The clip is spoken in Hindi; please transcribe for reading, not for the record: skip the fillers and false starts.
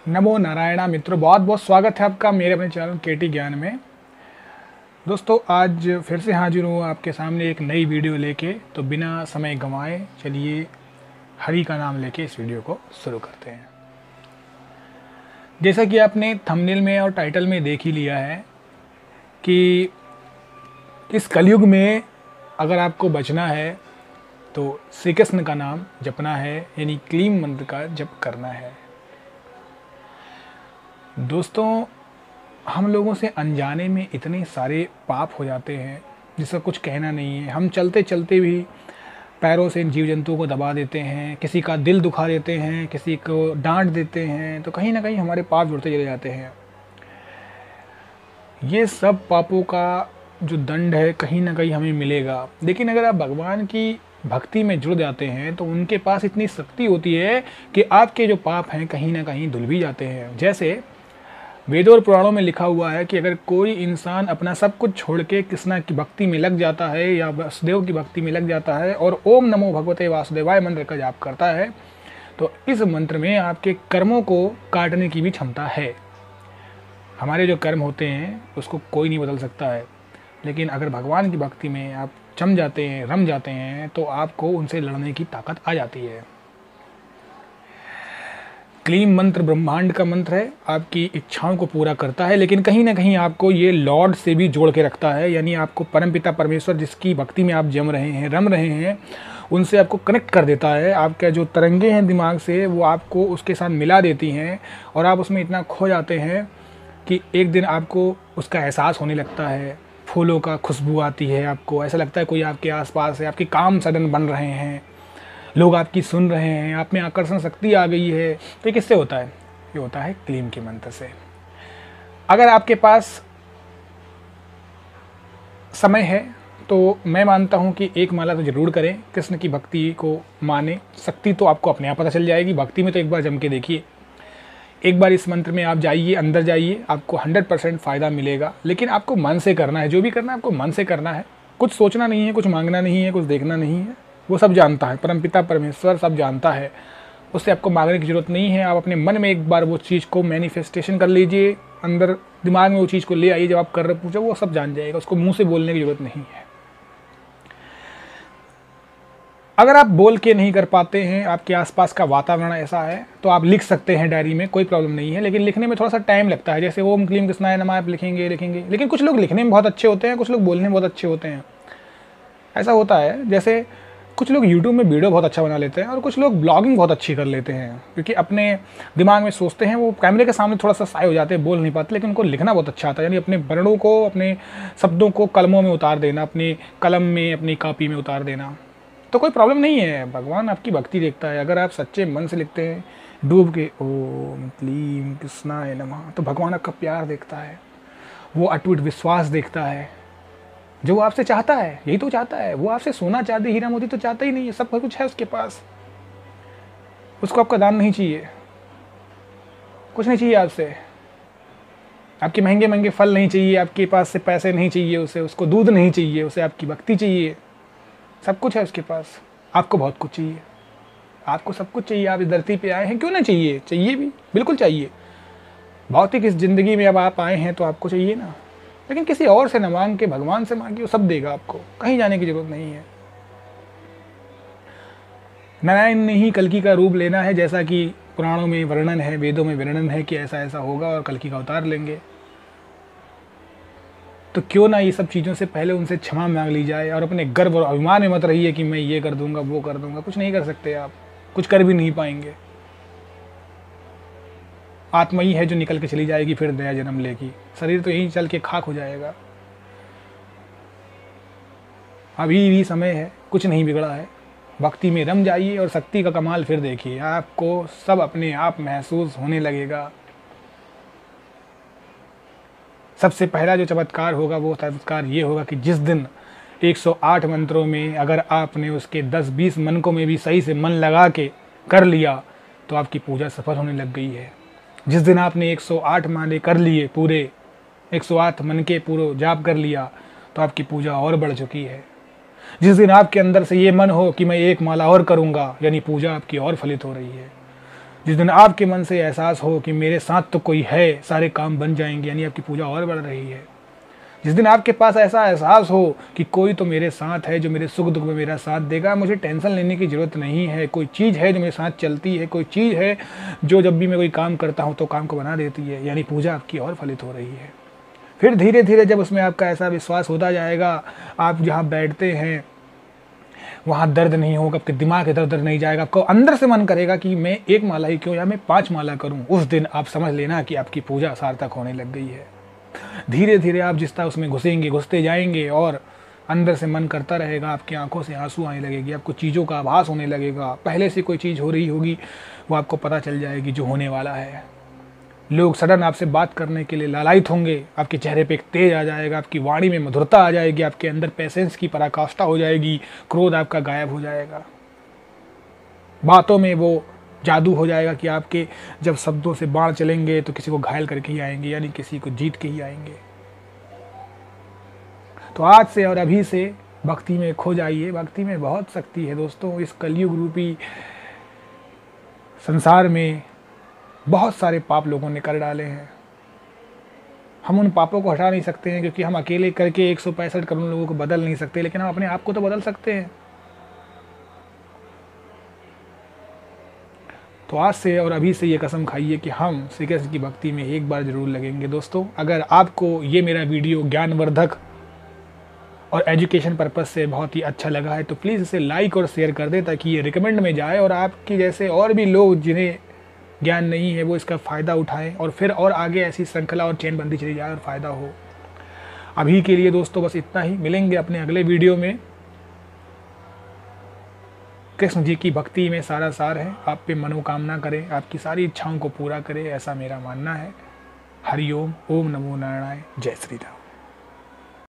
नमो नारायणा मित्रों, बहुत बहुत स्वागत है आपका मेरे अपने चैनल केटी ज्ञान में। दोस्तों, आज फिर से हाजिर हूँ आपके सामने एक नई वीडियो लेके। तो बिना समय गंवाए चलिए हरि का नाम लेके इस वीडियो को शुरू करते हैं। जैसा कि आपने थंबनेल में और टाइटल में देख ही लिया है कि इस कलयुग में अगर आपको बचना है तो श्री कृष्ण का नाम जपना है, यानी क्लीम मंत्र का जप करना है। दोस्तों, हम लोगों से अनजाने में इतने सारे पाप हो जाते हैं जिसका कुछ कहना नहीं है। हम चलते चलते भी पैरों से इन जीव जंतुओं को दबा देते हैं, किसी का दिल दुखा देते हैं, किसी को डांट देते हैं, तो कहीं ना कहीं हमारे पाप जुड़ते चले जाते हैं। ये सब पापों का जो दंड है कहीं ना कहीं हमें मिलेगा। लेकिन अगर आप भगवान की भक्ति में जुड़ जाते हैं तो उनके पास इतनी शक्ति होती है कि आपके जो पाप हैं कहीं ना कहीं धुल भी जाते हैं। जैसे वेदों और पुराणों में लिखा हुआ है कि अगर कोई इंसान अपना सब कुछ छोड़ के कृष्णा की भक्ति में लग जाता है या वासुदेव की भक्ति में लग जाता है और ओम नमो भगवते वासुदेवाय मंत्र का जाप करता है तो इस मंत्र में आपके कर्मों को काटने की भी क्षमता है। हमारे जो कर्म होते हैं उसको कोई नहीं बदल सकता है, लेकिन अगर भगवान की भक्ति में आप जम जाते हैं, रम जाते हैं, तो आपको उनसे लड़ने की ताकत आ जाती है। क्लीम मंत्र ब्रह्मांड का मंत्र है, आपकी इच्छाओं को पूरा करता है, लेकिन कहीं ना कहीं आपको ये लॉर्ड से भी जोड़ के रखता है। यानी आपको परमपिता परमेश्वर जिसकी भक्ति में आप जम रहे हैं, रम रहे हैं, उनसे आपको कनेक्ट कर देता है। आपके जो तरंगे हैं दिमाग से वो आपको उसके साथ मिला देती हैं और आप उसमें इतना खो जाते हैं कि एक दिन आपको उसका एहसास होने लगता है। फूलों का खुशबू आती है, आपको ऐसा लगता है कोई आपके आसपास है, आपके काम सडन बन रहे हैं, लोग आपकी सुन रहे हैं, आप में आकर्षण शक्ति आ गई है। तो ये किससे होता है? ये होता है क्लीम के मंत्र से। अगर आपके पास समय है तो मैं मानता हूँ कि एक माला तो ज़रूर करें, कृष्ण की भक्ति को माने। शक्ति तो आपको अपने आप पता चल जाएगी। भक्ति में तो एक बार जम के देखिए, एक बार इस मंत्र में आप जाइए, अंदर जाइए, आपको 100% फ़ायदा मिलेगा। लेकिन आपको मन से करना है, जो भी करना है आपको मन से करना है। कुछ सोचना नहीं है, कुछ मांगना नहीं है, कुछ देखना नहीं है। वो सब जानता है, परमपिता परमेश्वर सब जानता है, उससे आपको मांगने की ज़रूरत नहीं है। आप अपने मन में एक बार वो चीज़ को मैनिफेस्टेशन कर लीजिए, अंदर दिमाग में वो चीज़ को ले आइए। जब आप कर रहे पूछो वो सब जान जाएगा, उसको मुंह से बोलने की ज़रूरत नहीं है। अगर आप बोल के नहीं कर पाते हैं, आपके आसपास का वातावरण ऐसा है, तो आप लिख सकते हैं डायरी में, कोई प्रॉब्लम नहीं है। लेकिन लिखने में थोड़ा सा टाइम लगता है। जैसे ओम क्लीम कृष्णाय नमः आप लिखेंगे। लेकिन कुछ लोग लिखने में बहुत अच्छे होते हैं, कुछ लोग बोलने में बहुत अच्छे होते हैं। ऐसा होता है जैसे कुछ लोग यूट्यूब में वीडियो बहुत अच्छा बना लेते हैं और कुछ लोग ब्लॉगिंग बहुत अच्छी कर लेते हैं, क्योंकि अपने दिमाग में सोचते हैं, वो कैमरे के सामने थोड़ा सा साय हो जाते हैं, बोल नहीं पाते, लेकिन उनको लिखना बहुत अच्छा आता है। यानी अपने वर्णों को, अपने शब्दों को कलमों में उतार देना, अपनी कलम में, अपनी कॉपी में उतार देना, तो कोई प्रॉब्लम नहीं है। भगवान आपकी भक्ति देखता है। अगर आप सच्चे मन से लिखते हैं डूब के ओम क्लीम कृष्णाय नमः, तो भगवान आपका प्यार देखता है, वो अटूट विश्वास देखता है जो वो आपसे चाहता है। यही तो चाहता है वो, आपसे सोना चांदी हीरा मोती तो चाहता ही नहीं है, सब कुछ है उसके पास। उसको आपका दान नहीं चाहिए, कुछ नहीं चाहिए आपसे, आपके महंगे महंगे फल नहीं चाहिए, आपके पास से पैसे नहीं चाहिए उसे, उसको दूध नहीं चाहिए, उसे आपकी भक्ति चाहिए। सब कुछ है उसके पास, आपको बहुत कुछ चाहिए, आपको सब कुछ चाहिए। आप इस धरती पे आए हैं, क्यों ना चाहिए? चाहिए भी, बिल्कुल चाहिए। भौतिक इस जिंदगी में अब आप आए हैं तो आपको चाहिए ना, लेकिन किसी और से न मांग के भगवान से मांगिए, वो सब देगा आपको। कहीं जाने की जरूरत नहीं है। नारायण ने ही कल्कि का रूप लेना है, जैसा कि पुराणों में वर्णन है, वेदों में वर्णन है कि ऐसा ऐसा होगा और कल्कि का अवतार लेंगे। तो क्यों ना ये सब चीज़ों से पहले उनसे क्षमा मांग ली जाए और अपने गर्व और अभिमान में मत रहिए कि मैं ये कर दूंगा, वो कर दूंगा। कुछ नहीं कर सकते आप, कुछ कर भी नहीं पाएंगे। आत्मा ही है जो निकल के चली जाएगी, फिर नया जन्म लेगी। शरीर तो यहीं चल के खाक हो जाएगा। अभी भी समय है, कुछ नहीं बिगड़ा है। भक्ति में रम जाइए और शक्ति का कमाल फिर देखिए, आपको सब अपने आप महसूस होने लगेगा। सबसे पहला जो चमत्कार होगा वो चमत्कार ये होगा कि जिस दिन 108 मंत्रों में अगर आपने उसके 10-20 मनकों में भी सही से मन लगा के कर लिया तो आपकी पूजा सफल होने लग गई है। जिस दिन आपने 108 माले कर लिए, पूरे 108 मन के पूरा जाप कर लिया, तो आपकी पूजा और बढ़ चुकी है। जिस दिन आपके अंदर से ये मन हो कि मैं एक माला और करूँगा, यानी पूजा आपकी और फलित हो रही है। जिस दिन आपके मन से एहसास हो कि मेरे साथ तो कोई है, सारे काम बन जाएंगे, यानी आपकी पूजा और बढ़ रही है। जिस दिन आपके पास ऐसा एहसास हो कि कोई तो मेरे साथ है जो मेरे सुख दुख में मेरा साथ देगा, मुझे टेंशन लेने की ज़रूरत नहीं है, कोई चीज़ है जो मेरे साथ चलती है, कोई चीज़ है जो जब भी मैं कोई काम करता हूँ तो काम को बना देती है, यानी पूजा आपकी और फलित हो रही है। फिर धीरे धीरे जब उसमें आपका ऐसा विश्वास होता जाएगा, आप जहाँ बैठते हैं वहाँ दर्द नहीं होगा, आपके दिमाग इधर उधर नहीं जाएगा, आपको अंदर से मन करेगा कि मैं 1 माला ही क्यों या मैं 5 माला करूँ। उस दिन आप समझ लेना कि आपकी पूजा सार्थक होने लग गई है। धीरे धीरे आप जिस तरह उसमें घुसेंगे, घुसते जाएंगे और अंदर से मन करता रहेगा, आपकी आंखों से आंसू आने लगेगी, आपको चीज़ों का आभास होने लगेगा, पहले से कोई चीज़ हो रही होगी वो आपको पता चल जाएगी जो होने वाला है। लोग सडन आपसे बात करने के लिए लालायित होंगे, आपके चेहरे पे एक तेज आ जाएगा, आपकी वाणी में मधुरता आ जाएगी, आपके अंदर पेशेंस की पराकाष्ठा हो जाएगी, क्रोध आपका गायब हो जाएगा, बातों में वो जादू हो जाएगा कि आपके जब शब्दों से बाण चलेंगे तो किसी को घायल करके ही आएंगे, यानी किसी को जीत के ही आएंगे। तो आज से और अभी से भक्ति में खो जाइए, भक्ति में बहुत शक्ति है दोस्तों। इस कलयुग रूपी संसार में बहुत सारे पाप लोगों ने कर डाले हैं, हम उन पापों को हटा नहीं सकते हैं क्योंकि हम अकेले करके 165 करोड़ लोगों को बदल नहीं सकते, लेकिन हम अपने आप को तो बदल सकते हैं। तो आज से और अभी से ये कसम खाइए कि हम श्री कृष्ण की भक्ति में एक बार ज़रूर लगेंगे। दोस्तों, अगर आपको ये मेरा वीडियो ज्ञानवर्धक और एजुकेशन पर्पज़ से बहुत ही अच्छा लगा है तो प्लीज़ इसे लाइक और शेयर कर दें ताकि ये रिकमेंड में जाए और आपकी जैसे और भी लोग जिन्हें ज्ञान नहीं है वो इसका फ़ायदा उठाएं और फिर और आगे ऐसी श्रृंखला और चेन बंदी चली जाए और फ़ायदा हो। अभी के लिए दोस्तों बस इतना ही, मिलेंगे अपने अगले वीडियो में। कृष्ण जी की भक्ति में सारा सार है, आप पे मनोकामना करें, आपकी सारी इच्छाओं को पूरा करे, ऐसा मेरा मानना है। हरि ओम, ओम नमो नारायण, जय श्री राम।